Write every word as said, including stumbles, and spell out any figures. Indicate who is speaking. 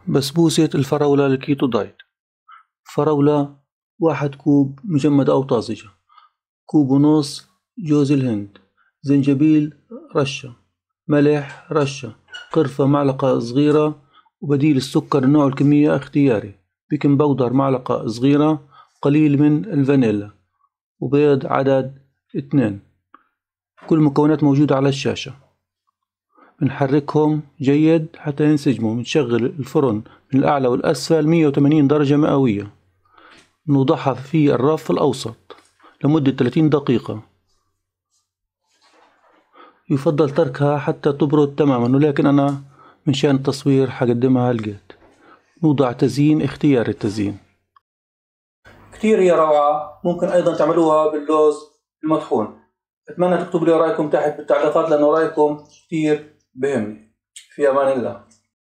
Speaker 1: بسبوسة الفراولة الكيتو دايت. فراولة واحد كوب مجمدة أو طازجة، كوب ونص جوز الهند، زنجبيل رشة، ملح رشة، قرفة معلقة صغيرة، وبديل السكر النوع الكمية اختياري، بيكنج باودر معلقة صغيرة، قليل من الفانيلا، وبيض عدد اثنين. كل المكونات موجودة على الشاشة. بنحركهم جيد حتى ينسجموا. بنشغل الفرن من الأعلى والأسفل مية وثمانين درجة مئوية. نوضعها في الرف الأوسط لمدة ثلاثين دقيقة. يفضل تركها حتى تبرد تماما، ولكن أنا من شأن التصوير حقدمها هالقد. نوضع تزيين اختياري. التزيين كتير هي روعة. ممكن أيضا تعملوها باللوز المطحون. أتمنى تكتبوا لي رأيكم تحت بالتعليقات، لأن رأيكم كتير بهمني. في أمان الله.